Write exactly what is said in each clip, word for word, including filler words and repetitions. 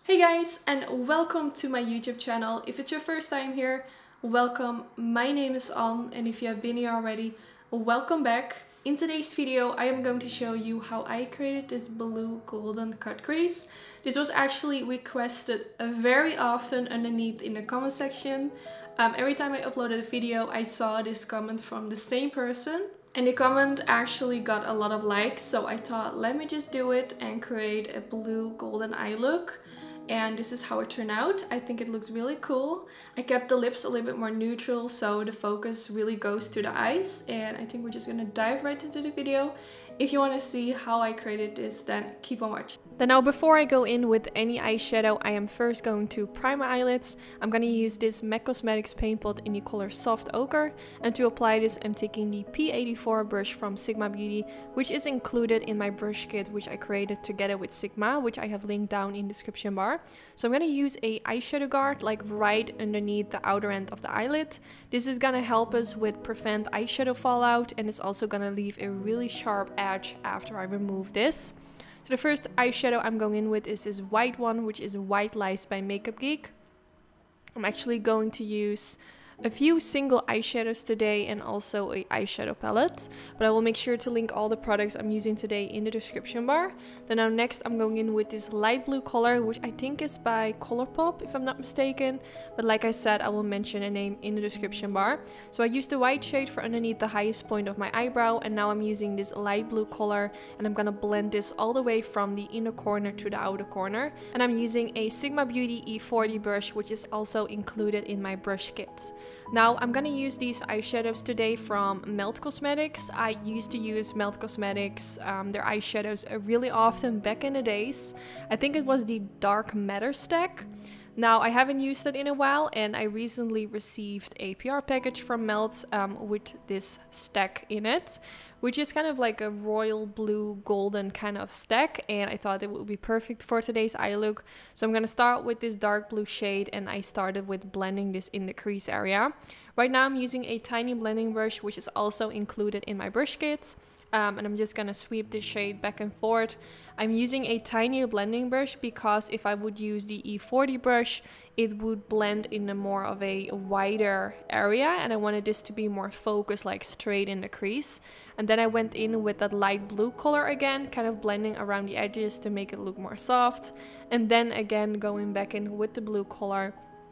Hey guys, and welcome to my YouTube channel. If it's your first time here, welcome. My name is Anne, and if you have been here already, welcome back. In today's video, I am going to show you how I created this blue golden cut crease. This was actually requested very often underneath in the comment section. Um, every time I uploaded a video, I saw this comment from the same person. And the comment actually got a lot of likes, so I thought, let me just do it and create a blue golden eye look. And this is how it turned out. I think it looks really cool. I kept the lips a little bit more neutral, so the focus really goes to the eyes. And I think we're just gonna dive right into the video. If you want to see how I created this, then keep on watching. Then now, before I go in with any eyeshadow, I am first going to prime my eyelids. I'm going to use this MAC Cosmetics paint pot in the color Soft Ochre. And to apply this, I'm taking the P eighty-four brush from Sigma Beauty, which is included in my brush kit, which I created together with Sigma, which I have linked down in the description bar. So I'm going to use a eyeshadow guard, like right underneath the outer end of the eyelid. This is going to help us with prevent eyeshadow fallout, and it's also going to leave a really sharp edge after I remove this. So the first eyeshadow I'm going in with is this white one, which is White Lies by Makeupgeek. I'm actually going to use a few single eyeshadows today and also a eyeshadow palette, but I will make sure to link all the products I'm using today in the description bar. Then now next I'm going in with this light blue color, which I think is by Colourpop if I'm not mistaken, but like I said, I will mention a name in the description bar. So I used the white shade for underneath the highest point of my eyebrow, and now I'm using this light blue color and I'm gonna blend this all the way from the inner corner to the outer corner. And I'm using a Sigma Beauty E forty brush, which is also included in my brush kit. Now I'm gonna use these eyeshadows today from MARC Cosmetics. I used to use MARC Cosmetics, um, their eyeshadows really often back in the days. I think it was the Dark Matter stack. Now I haven't used it in a while, and I recently received a P R package from MARC um, with this stack in it, which is kind of like a royal blue golden kind of stack, and I thought it would be perfect for today's eye look. So I'm gonna start with this dark blue shade, and I started with blending this in the crease area. Right now I'm using a tiny blending brush, which is also included in my brush kit. Um, and I'm just gonna sweep this shade back and forth. I'm using a tinier blending brush because if I would use the E forty brush, it would blend in a more of a wider area, and I wanted this to be more focused, like straight in the crease. And then I went in with that light blue color again, kind of blending around the edges to make it look more soft. And then again going back in with the blue color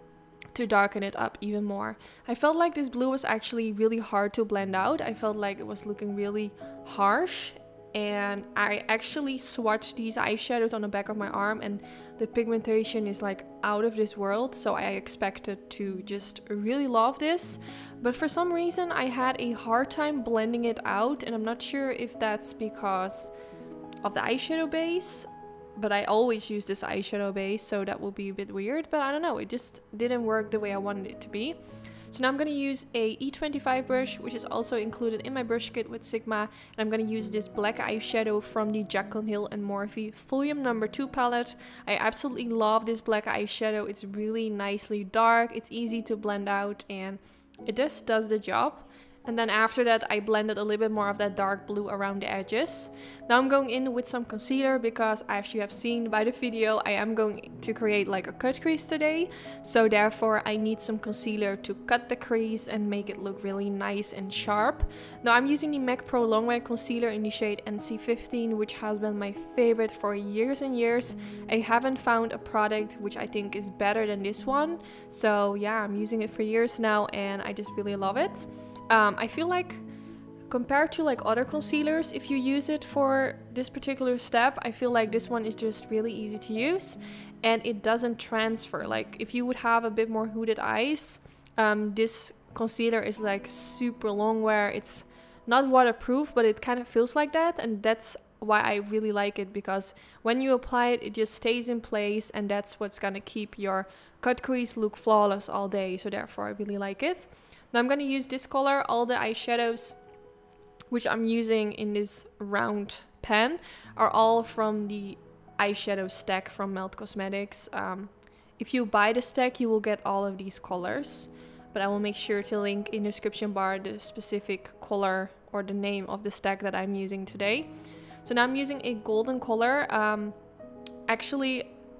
to darken it up even more. I felt like this blue was actually really hard to blend out. I felt like it was looking really harsh, and I actually swatched these eyeshadows on the back of my arm, and the pigmentation is like out of this world, so I expected to just really love this. But for some reason I had a hard time blending it out, and I'm not sure if that's because of the eyeshadow base. But I always use this eyeshadow base, so that will be a bit weird, but I don't know, it just didn't work the way I wanted it to be. So now I'm going to use a E twenty-five brush, which is also included in my brush kit with Sigma, and I'm going to use this black eyeshadow from the Jaclyn Hill and Morphe Volume number two palette. I absolutely love this black eyeshadow. It's really nicely dark, it's easy to blend out, and it just does the job. And then after that, I blended a little bit more of that dark blue around the edges. Now I'm going in with some concealer because, as you have seen by the video, I am going to create like a cut crease today. So therefore I need some concealer to cut the crease and make it look really nice and sharp. Now I'm using the MAC Pro Longwear Concealer in the shade N C fifteen, which has been my favorite for years and years. I haven't found a product which I think is better than this one. So yeah, I'm using it for years now, and I just really love it. Um, I feel like compared to like other concealers, if you use it for this particular step, I feel like this one is just really easy to use, and it doesn't transfer. Like if you would have a bit more hooded eyes, um, this concealer is like super long wear. It's not waterproof, but it kind of feels like that, and that's why I really like it, because when you apply it, it just stays in place, and that's what's gonna keep your cut crease look flawless all day. So therefore I really like it. Now I'm going to use this color. All the eyeshadows which I'm using in this round pen are all from the eyeshadow stack from MARC Cosmetics. Um, if you buy the stack, you will get all of these colors, but I will make sure to link in the description bar the specific color or the name of the stack that I'm using today. So now I'm using a golden color. Um, actually,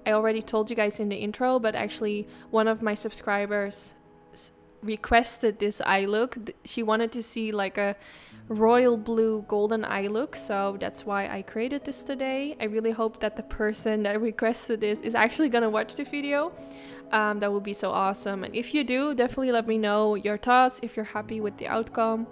I already told you guys in the intro, but actually one of my subscribers requested this eye look. She wanted to see like a royal blue golden eye look, so that's why I created this today. I really hope that the person that requested this is actually gonna watch the video. Um, that would be so awesome, and if you do, definitely let me know your thoughts if you're happy with the outcome.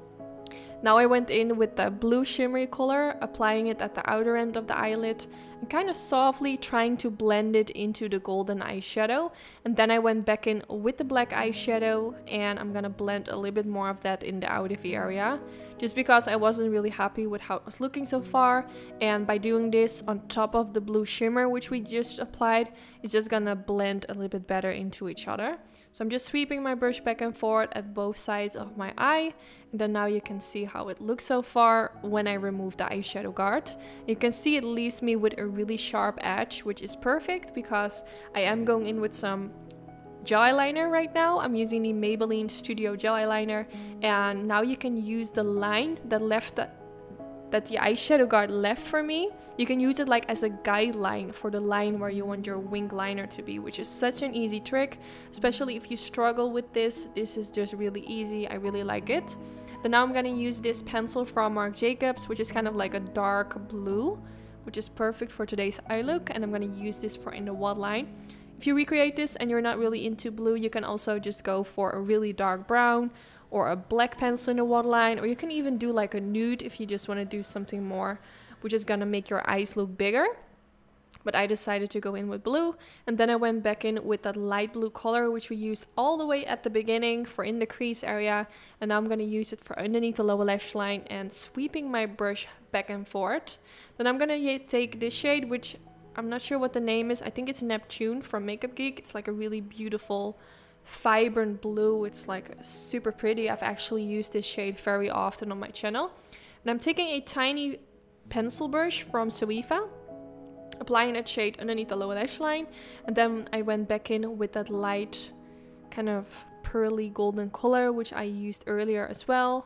Now I went in with the blue shimmery color, applying it at the outer end of the eyelid and kind of softly trying to blend it into the golden eyeshadow. And then I went back in with the black eyeshadow and I'm gonna blend a little bit more of that in the outer V area, just because I wasn't really happy with how it was looking so far. And by doing this on top of the blue shimmer which we just applied, it's just gonna blend a little bit better into each other. So I'm just sweeping my brush back and forth at both sides of my eye, and then now you can see how it looks so far when I remove the eyeshadow guard. You can see it leaves me with a really sharp edge, which is perfect because I am going in with some gel eyeliner right now. I'm using the Maybelline Studio gel eyeliner, and now you can use the line that left that that the eyeshadow guard left for me. You can use it like as a guideline for the line where you want your wing liner to be, which is such an easy trick, especially if you struggle with this. This is just really easy. I really like it. Then now I'm gonna use this pencil from MARC Jacobs, which is kind of like a dark blue, which is perfect for today's eye look, and I'm gonna use this for in the waterline. If you recreate this and you're not really into blue, you can also just go for a really dark brown or a black pencil in the waterline, or you can even do like a nude if you just want to do something more, which is gonna make your eyes look bigger. But I decided to go in with blue, and then I went back in with that light blue color which we used all the way at the beginning for in the crease area, and now I'm gonna use it for underneath the lower lash line and sweeping my brush back and forth. Then I'm gonna take this shade, which I'm not sure what the name is. I think it's Neptune from Makeupgeek. It's like a really beautiful vibrant blue. It's like super pretty. I've actually used this shade very often on my channel. And I'm taking a tiny pencil brush from Zoeva, applying that shade underneath the lower lash line, and then I went back in with that light kind of pearly golden color which I used earlier as well.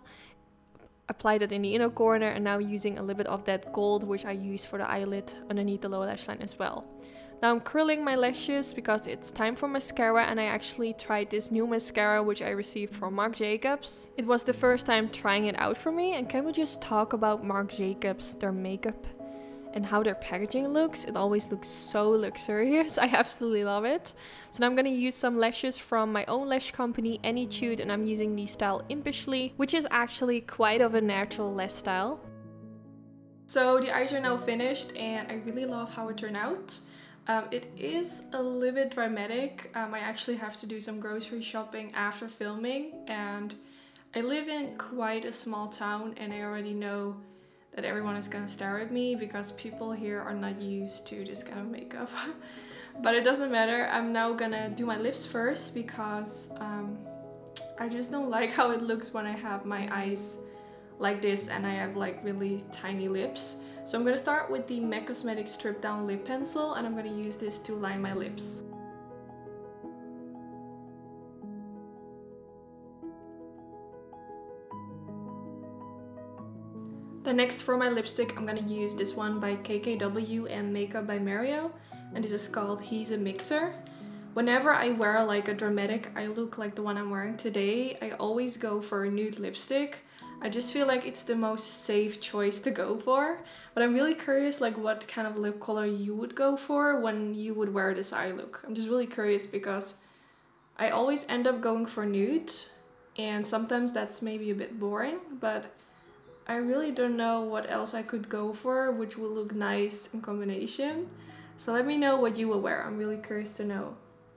Applied it in the inner corner, and now using a little bit of that gold which I used for the eyelid underneath the lower lash line as well. Now I'm curling my lashes because it's time for mascara, and I actually tried this new mascara which I received from MARC Jacobs. It was the first time trying it out for me, and can we just talk about MARC Jacobs, their makeup and how their packaging looks? It always looks so luxurious. I absolutely love it. So now I'm gonna use some lashes from my own lash company, Anytude, and I'm using the style Impishly, which is actually quite of a natural lash style. So the eyes are now finished and I really love how it turned out. Um, it is a little bit dramatic. Um, I actually have to do some grocery shopping after filming, and I live in quite a small town and I already know that everyone is gonna stare at me because people here are not used to this kind of makeup. But it doesn't matter. I'm now gonna do my lips first because um, I just don't like how it looks when I have my eyes like this and I have like really tiny lips. So I'm going to start with the MAC Cosmetics Strip Down Lip Pencil, and I'm going to use this to line my lips. Then next for my lipstick, I'm going to use this one by K K W and Makeup by Mario, and this is called He's a Mixer. Whenever I wear like a dramatic eye look like the one I'm wearing today, I always go for a nude lipstick. I just feel like it's the most safe choice to go for, but I'm really curious like what kind of lip color you would go for when you would wear this eye look. I'm just really curious because I always end up going for nude, and sometimes that's maybe a bit boring, but I really don't know what else I could go for which would look nice in combination. So let me know what you will wear. I'm really curious to know.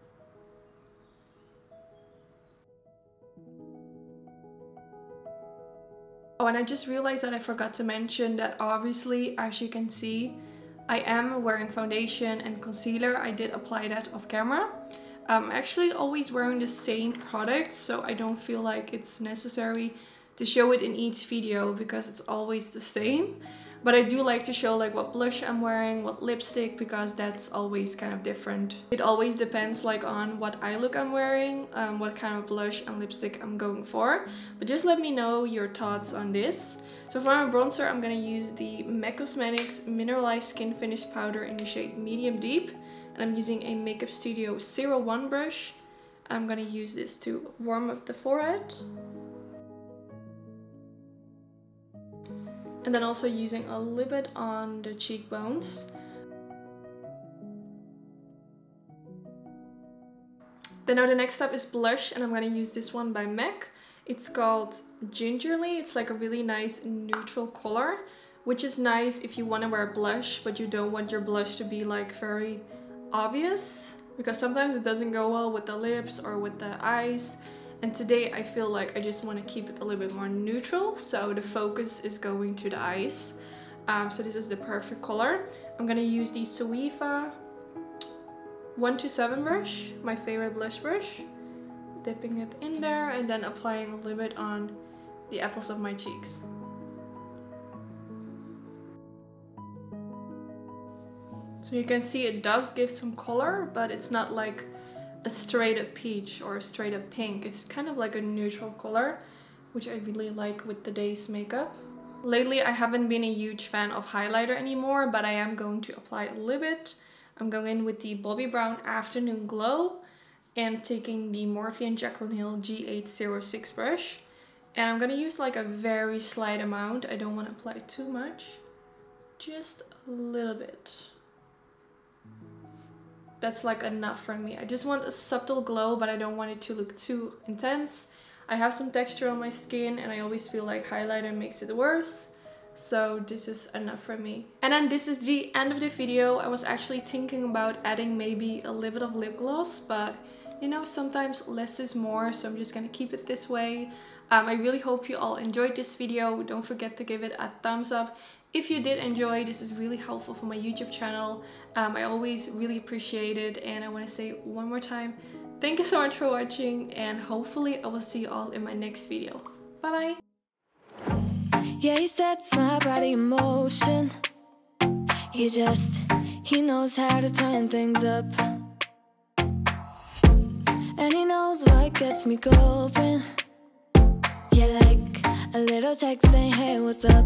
Oh, and I just realized that I forgot to mention that obviously, as you can see, I am wearing foundation and concealer. I did apply that off camera. I'm actually always wearing the same product, so I don't feel like it's necessary to show it in each video because it's always the same. But I do like to show like what blush I'm wearing, what lipstick, because that's always kind of different. It always depends like on what eye look I'm wearing, um, what kind of blush and lipstick I'm going for. But just let me know your thoughts on this. So for my bronzer, I'm gonna use the MAC Cosmetics Mineralized Skin Finish Powder in the shade Medium Deep. and I'm using a Makeup Studio zero one brush. I'm gonna use this to warm up the forehead. And then also using a little bit on the cheekbones. Then now the next step is blush, and I'm gonna use this one by MAC. It's called Gingerly. It's like a really nice neutral color, which is nice if you want to wear blush but you don't want your blush to be like very obvious, because sometimes it doesn't go well with the lips or with the eyes. And today I feel like I just want to keep it a little bit more neutral, so the focus is going to the eyes. Um, so this is the perfect color. I'm gonna use the Zoeva one two seven brush, my favorite blush brush. Dipping it in there and then applying a little bit on the apples of my cheeks. So you can see it does give some color, but it's not like a straight up peach or a straight up pink. It's kind of like a neutral color, which I really like with today's makeup. Lately I haven't been a huge fan of highlighter anymore, but I am going to apply a little bit. I'm going in with the Bobbi Brown Afternoon Glow and taking the Morphe and Jaclyn Hill G eight oh six brush. And I'm gonna use like a very slight amount. I don't want to apply too much, just a little bit. That's like enough for me. I just want a subtle glow, but I don't want it to look too intense. I have some texture on my skin and I always feel like highlighter makes it worse. So this is enough for me. And then this is the end of the video. I was actually thinking about adding maybe a little bit of lip gloss, but you know, sometimes less is more, so I'm just gonna keep it this way. Um, I really hope you all enjoyed this video. Don't forget to give it a thumbs up if you did enjoy. This is really helpful for my YouTube channel. Um, I always really appreciate it, and I want to say one more time, thank you so much for watching, and hopefully I will see you all in my next video. Bye bye! Yeah, he sets my body in motion. He just, he knows how to turn things up. And he knows what gets me going. Yeah, like a little text saying, hey, what's up?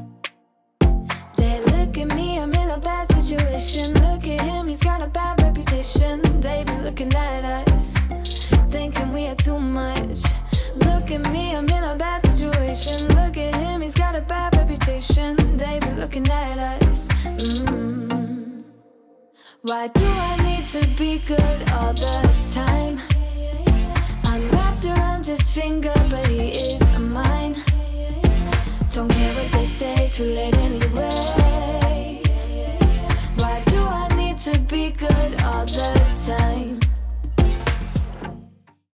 They look at me, I'm in a bad situation. Look at him, he's got a bad reputation. They be looking at us, thinking we are too much. Look at me, I'm in a bad situation. Look at him, he's got a bad reputation. They be looking at us. Mm. Why do I need to be good all the time? I'm wrapped around his finger, but he is mine. Don't care what they say, too late anyway. Why do I need to be good all the